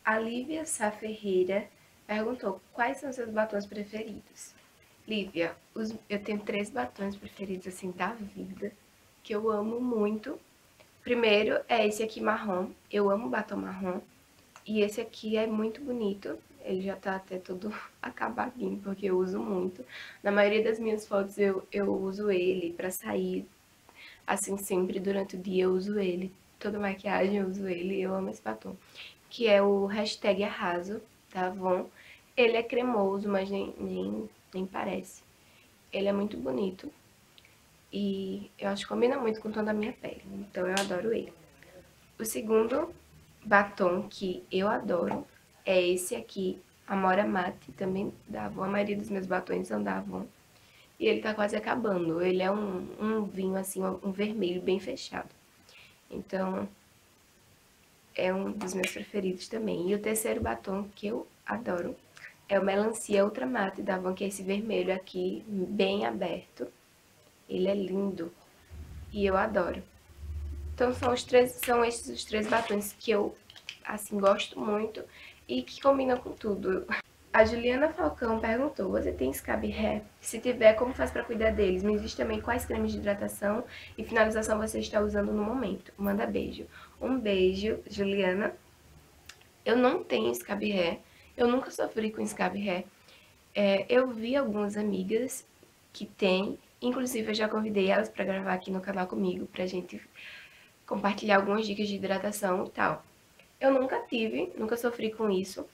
A Lívia Sá Ferreira perguntou quais são seus batons preferidos. Lívia, eu tenho 3 batons preferidos assim da vida, que eu amo muito. Primeiro é esse aqui marrom, eu amo batom marrom. E esse aqui é muito bonito, ele já tá até todo acabadinho, porque eu uso muito. Na maioria das minhas fotos eu uso ele pra sair, assim, sempre durante o dia eu uso ele. Toda maquiagem eu uso ele, eu amo esse batom. Que é o hashtag Arraso, da Avon. Ele é cremoso, mas nem parece. Ele é muito bonito e eu acho que combina muito com o tom da minha pele, então eu adoro ele. O segundo batom que eu adoro é esse aqui, Amora Mate, também da Avon. A maioria dos meus batons são da Avon. E ele tá quase acabando. Ele é um vinho assim, um vermelho bem fechado. Então, é um dos meus preferidos também. E o terceiro batom que eu adoro é o Melancia Ultra Matte da Avon, que é esse vermelho aqui, bem aberto. Ele é lindo e eu adoro. Então são esses os 3 batons que eu, assim, gosto muito e que combinam com tudo. A Juliana Falcão perguntou, você tem scab hair? Se tiver, como faz para cuidar deles? Me diz também quais cremes de hidratação e finalização você está usando no momento. Manda beijo. Um beijo, Juliana. Eu não tenho scab hair, eu nunca sofri com scab hair. Eu vi algumas amigas que têm, inclusive eu já convidei elas para gravar aqui no canal comigo, pra gente compartilhar algumas dicas de hidratação e tal. Eu nunca tive, nunca sofri com isso.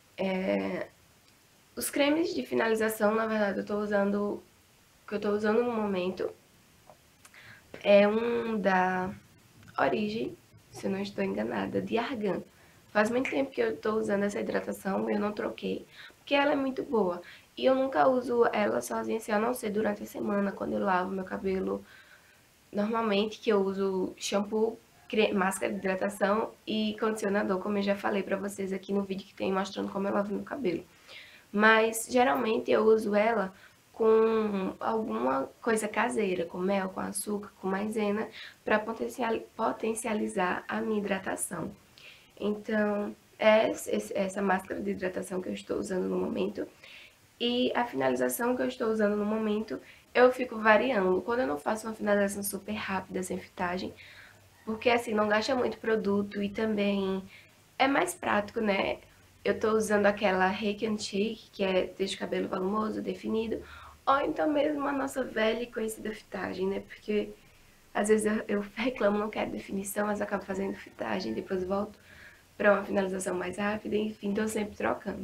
Os cremes de finalização, na verdade, o que eu tô usando no momento é um da Origem, se eu não estou enganada, de argan. Faz muito tempo que eu tô usando essa hidratação e eu não troquei, porque ela é muito boa. E eu nunca uso ela sozinha, assim, a não ser durante a semana, quando eu lavo meu cabelo. Normalmente que eu uso shampoo, máscara de hidratação e condicionador, como eu já falei pra vocês aqui no vídeo que tem mostrando como eu lavo meu cabelo. Mas geralmente eu uso ela com alguma coisa caseira, com mel, com açúcar, com maisena, para potencializar a minha hidratação. Então, é essa máscara de hidratação que eu estou usando no momento. E a finalização que eu estou usando no momento, eu fico variando. Quando eu não faço uma finalização super rápida, sem fitagem, porque assim, não gasta muito produto e também é mais prático, né? Eu tô usando aquela Rake and Shake, que é deixa o cabelo volumoso, definido, ou então mesmo a nossa velha e conhecida fitagem, né? Porque às vezes eu reclamo, não quero definição, mas acabo fazendo fitagem, depois volto para uma finalização mais rápida, enfim, tô sempre trocando.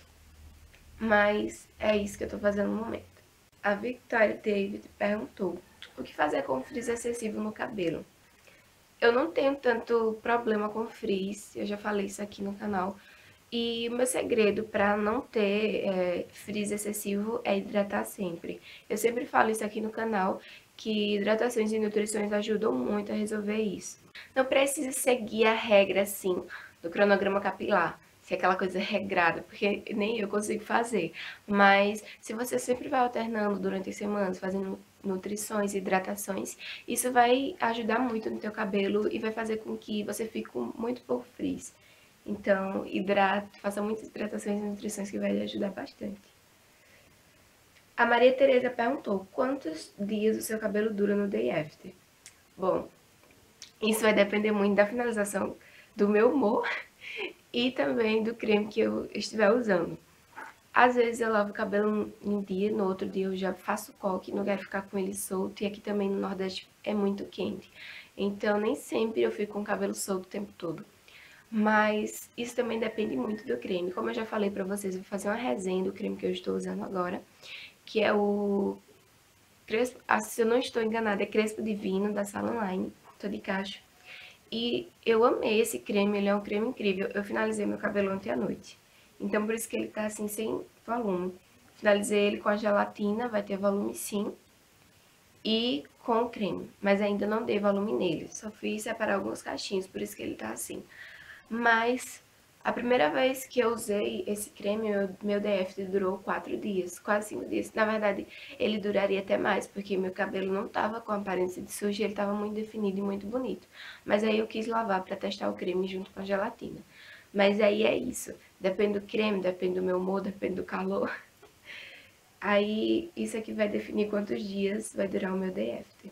Mas é isso que eu tô fazendo no momento. A Victoria David perguntou, o que fazer com frizz excessivo no cabelo? Eu não tenho tanto problema com frizz, eu já falei isso aqui no canal. E o meu segredo para não ter frizz excessivo é hidratar sempre. Eu sempre falo isso aqui no canal, que hidratações e nutrições ajudam muito a resolver isso. Não precisa seguir a regra, assim, do cronograma capilar, se é aquela coisa regrada, porque nem eu consigo fazer. Mas se você sempre vai alternando durante as semanas, fazendo nutrições, hidratações, isso vai ajudar muito no teu cabelo e vai fazer com que você fique com muito pouco frizz. Então, faça muitas hidratações e nutrições que vai lhe ajudar bastante. A Maria Tereza perguntou, quantos dias o seu cabelo dura no day after? Bom, isso vai depender muito da finalização, do meu humor e também do creme que eu estiver usando. Às vezes eu lavo o cabelo um dia, no outro dia eu já faço coque, não quero ficar com ele solto. E aqui também no Nordeste é muito quente. Então nem sempre eu fico com o cabelo solto o tempo todo. Mas isso também depende muito do creme. Como eu já falei pra vocês, eu vou fazer uma resenha do creme que eu estou usando agora, que é o Crespo, se eu não estou enganada, é Crespo Divino da Salon Line, tô de caixa. E eu amei esse creme, ele é um creme incrível. Eu finalizei meu cabelo ontem à noite. Então por isso que ele tá assim sem volume. Finalizei ele com a gelatina, vai ter volume sim. E com o creme, mas ainda não dei volume nele. Só fiz separar alguns cachinhos, por isso que ele tá assim. Mas a primeira vez que eu usei esse creme, meu DF durou 4 dias, quase 5 dias. Na verdade, ele duraria até mais, porque meu cabelo não tava com aparência de sujo, ele tava muito definido e muito bonito. Mas aí eu quis lavar pra testar o creme junto com a gelatina. Mas aí é isso. Depende do creme, depende do meu humor, depende do calor. Aí isso aqui vai definir quantos dias vai durar o meu day after.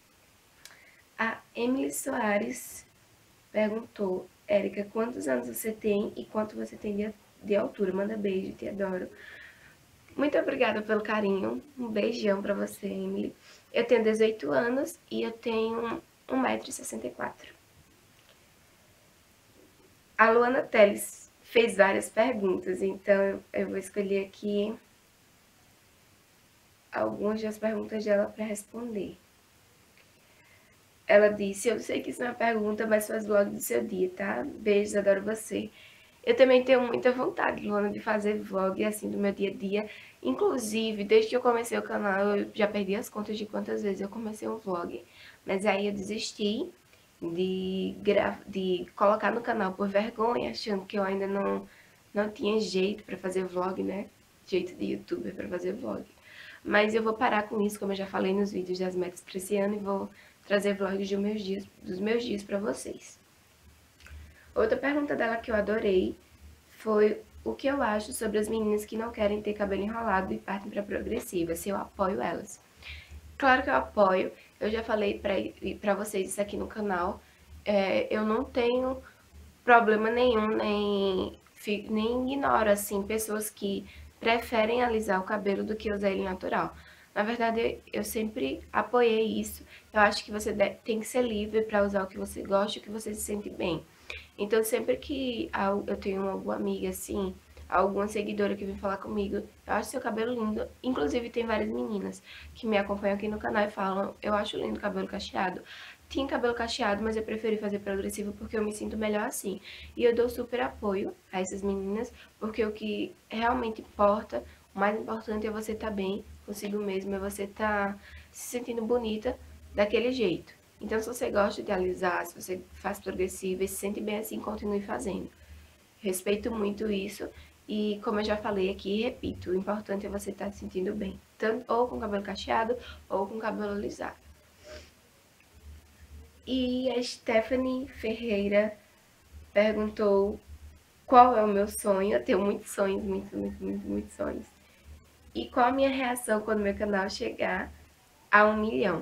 A Emily Soares perguntou: Érica, quantos anos você tem e quanto você tem de altura? Manda beijo, te adoro. Muito obrigada pelo carinho. Um beijão pra você, Emily. Eu tenho 18 anos e eu tenho 1,64 m. A Luana Teles fez várias perguntas, então eu vou escolher aqui algumas das perguntas dela para responder. Ela disse: eu sei que isso não é uma pergunta, mas faz vlog do seu dia, tá? Beijos, adoro você. Eu também tenho muita vontade, Luana, de fazer vlog, assim, do meu dia a dia. Inclusive, desde que eu comecei o canal, eu já perdi as contas de quantas vezes eu comecei um vlog. Mas aí eu desisti de colocar no canal por vergonha, achando que eu ainda não tinha jeito para fazer vlog, né? Jeito de youtuber para fazer vlog. Mas eu vou parar com isso, como eu já falei nos vídeos das metas para esse ano, e vou trazer vlogs dos meus dias para vocês. Outra pergunta dela que eu adorei foi o que eu acho sobre as meninas que não querem ter cabelo enrolado e partem para progressiva, se eu apoio elas. Claro que eu apoio, eu já falei pra vocês isso aqui no canal, eu não tenho problema nenhum, nem ignoro, assim, pessoas que preferem alisar o cabelo do que usar ele natural. Na verdade, eu sempre apoiei isso. Eu acho que você tem que ser livre para usar o que você gosta e o que você se sente bem. Então, sempre que eu tenho alguma amiga, assim, alguma seguidora que vem falar comigo, eu acho seu cabelo lindo. Inclusive, tem várias meninas que me acompanham aqui no canal e falam, eu acho lindo o cabelo cacheado. Tinha cabelo cacheado, mas eu preferi fazer progressivo porque eu me sinto melhor assim. E eu dou super apoio a essas meninas, porque o que realmente importa, o mais importante é você estar bem consigo mesmo, é você estar se sentindo bonita daquele jeito. Então, se você gosta de alisar, se você faz progressivo e se sente bem assim, continue fazendo. Respeito muito isso e, como eu já falei aqui, repito, o importante é você estar se sentindo bem, tanto ou com cabelo cacheado ou com cabelo alisado. E a Stephanie Ferreira perguntou qual é o meu sonho. Eu tenho muitos sonhos, muitos sonhos. E qual a minha reação quando meu canal chegar a 1 milhão.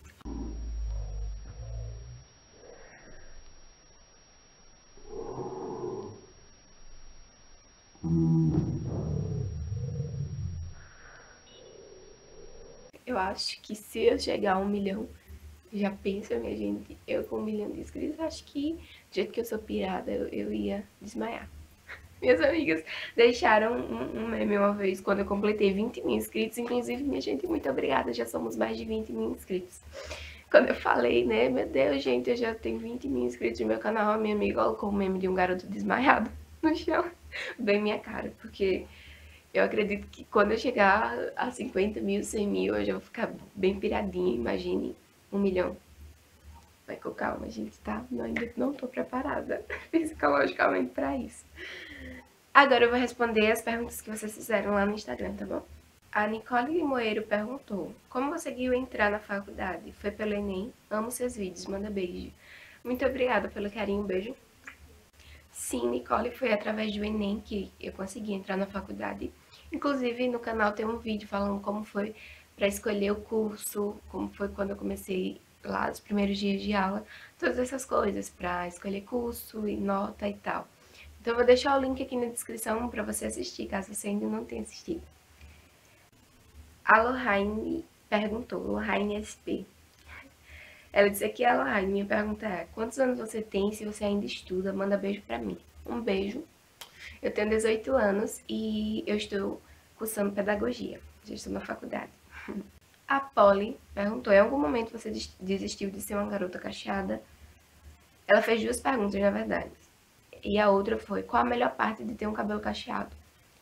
Eu acho que se eu chegar a 1 milhão, já pensa, minha gente, eu com 1 milhão de inscritos, acho que do jeito que eu sou pirada, eu ia desmaiar. Minhas amigas deixaram um meme uma vez quando eu completei 20 mil inscritos. Inclusive, minha gente, muito obrigada, já somos mais de 20 mil inscritos. Quando eu falei, né, meu Deus, gente, eu já tenho 20 mil inscritos no meu canal, a minha amiga colocou o meme de um garoto desmaiado no chão. Bem minha cara, porque eu acredito que quando eu chegar a 50 mil, 100 mil, eu já vou ficar bem piradinha, imagine 1 milhão. Vai com calma, gente, tá? Eu ainda não tô preparada psicologicamente pra isso. Agora eu vou responder as perguntas que vocês fizeram lá no Instagram, tá bom? A Nicole Limoeiro perguntou: como conseguiu entrar na faculdade? Foi pelo Enem? Amo seus vídeos, manda beijo. Muito obrigada pelo carinho, beijo. Sim, Nicole, foi através do Enem que eu consegui entrar na faculdade. Inclusive, no canal tem um vídeo falando como foi para escolher o curso, como foi quando eu comecei lá os primeiros dias de aula, todas essas coisas, para escolher curso e nota e tal. Então, eu vou deixar o link aqui na descrição para você assistir, caso você ainda não tenha assistido. A Lohane perguntou, Lohane SP. Ela disse aqui, a Lohane, minha pergunta é, quantos anos você tem, se você ainda estuda, manda beijo pra mim. Um beijo. Eu tenho 18 anos e eu estou cursando pedagogia, já estou na faculdade. A Polly perguntou, em algum momento você desistiu de ser uma garota cacheada? Ela fez duas perguntas, na verdade. E a outra foi, qual a melhor parte de ter um cabelo cacheado?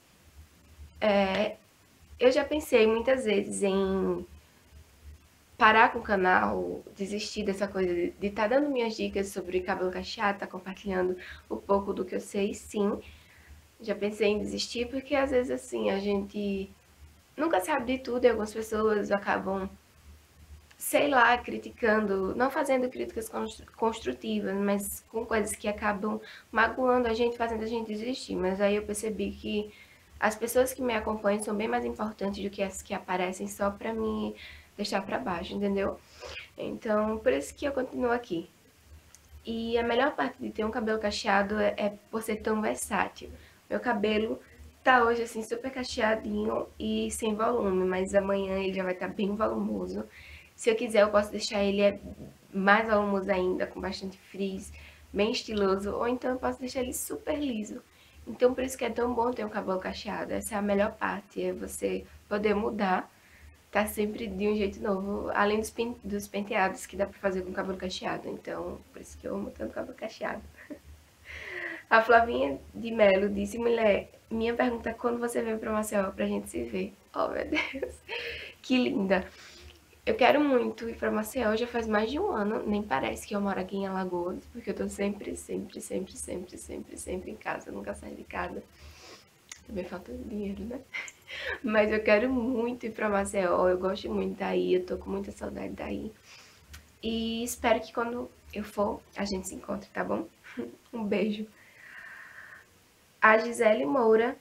Eu já pensei muitas vezes em parar com o canal, desistir dessa coisa de estar dando minhas dicas sobre cabelo cacheado, estar compartilhando um pouco do que eu sei, sim. Já pensei em desistir, porque às vezes assim, a gente nunca sabe de tudo e algumas pessoas acabam sei lá, criticando, não fazendo críticas construtivas, mas com coisas que acabam magoando a gente, fazendo a gente desistir. Mas aí eu percebi que as pessoas que me acompanham são bem mais importantes do que as que aparecem só pra me deixar pra baixo, entendeu? Então, por isso que eu continuo aqui. E a melhor parte de ter um cabelo cacheado é por ser tão versátil. Meu cabelo tá hoje assim super cacheadinho e sem volume, mas amanhã ele já vai estar bem volumoso. Se eu quiser, eu posso deixar ele mais volumoso ainda, com bastante frizz, bem estiloso, ou então eu posso deixar ele super liso. Então por isso que é tão bom ter um cabelo cacheado. Essa é a melhor parte, é você poder mudar, tá sempre de um jeito novo, além dos penteados que dá pra fazer com cabelo cacheado. Então, por isso que eu amo tanto cabelo cacheado. A Flavinha de Melo disse: mulher, minha pergunta é quando você vem pra Maceió pra gente se ver. Oh, meu Deus, que linda. Eu quero muito ir pra Maceió, já faz mais de um ano, nem parece que eu moro aqui em Alagoas, porque eu tô sempre em casa, eu nunca saio de casa. Também falta dinheiro, né? Mas eu quero muito ir pra Maceió, eu gosto muito daí, eu tô com muita saudade daí. E espero que quando eu for, a gente se encontre, tá bom? Um beijo. A Gisele Moura,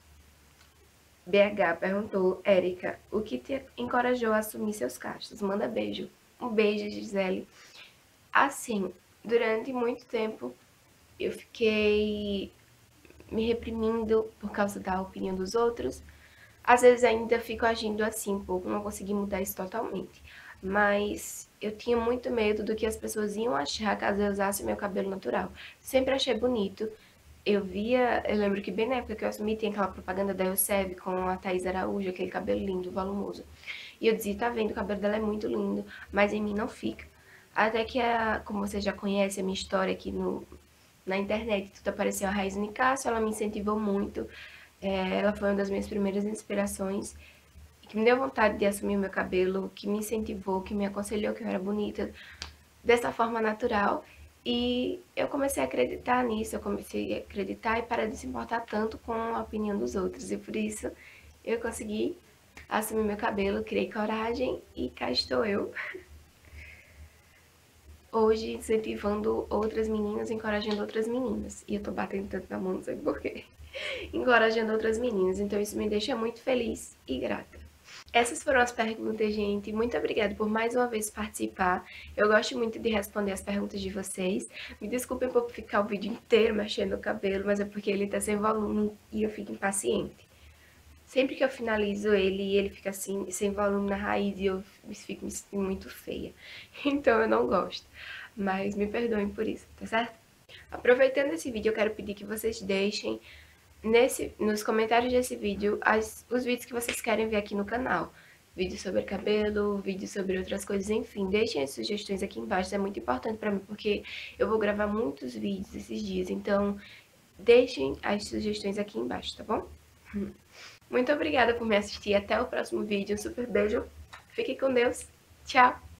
BH, perguntou: Érica, o que te encorajou a assumir seus cachos? Manda beijo. Um beijo, Gisele. Assim, durante muito tempo eu fiquei me reprimindo por causa da opinião dos outros. Às vezes ainda fico agindo assim um pouco, não consegui mudar isso totalmente. Mas eu tinha muito medo do que as pessoas iam achar caso eu usasse meu cabelo natural. Sempre achei bonito. Eu lembro que bem na época que eu assumi, tem aquela propaganda da Elseve com a Thaís Araújo, aquele cabelo lindo, volumoso. E eu dizia, tá vendo, o cabelo dela é muito lindo, mas em mim não fica. Até que, como você já conhece a minha história aqui na internet, tudo apareceu a Raiz Nicasso, ela me incentivou muito. Ela foi uma das minhas primeiras inspirações, que me deu vontade de assumir o meu cabelo, que me incentivou, que me aconselhou que eu era bonita, dessa forma natural. E eu comecei a acreditar nisso, eu comecei a acreditar e parar de se importar tanto com a opinião dos outros. E por isso eu consegui assumir meu cabelo, criei coragem e cá estou eu. Hoje incentivando outras meninas, encorajando outras meninas. E eu tô batendo tanto na mão, não sei porquê. Encorajando outras meninas. Então isso me deixa muito feliz e grata. Essas foram as perguntas, gente. Muito obrigada por mais uma vez participar. Eu gosto muito de responder as perguntas de vocês. Me desculpem por ficar o vídeo inteiro mexendo no cabelo, mas é porque ele tá sem volume e eu fico impaciente. Sempre que eu finalizo ele fica assim, sem volume na raiz e eu fico me sentindo muito feia. Então eu não gosto. Mas me perdoem por isso, tá certo? Aproveitando esse vídeo, eu quero pedir que vocês deixem nos comentários desse vídeo os vídeos que vocês querem ver aqui no canal. Vídeo sobre cabelo, vídeo sobre outras coisas, enfim. Deixem as sugestões aqui embaixo, isso é muito importante pra mim, porque eu vou gravar muitos vídeos esses dias. Então, deixem as sugestões aqui embaixo, tá bom? Muito obrigada por me assistir, até o próximo vídeo. Um super beijo, fique com Deus, tchau!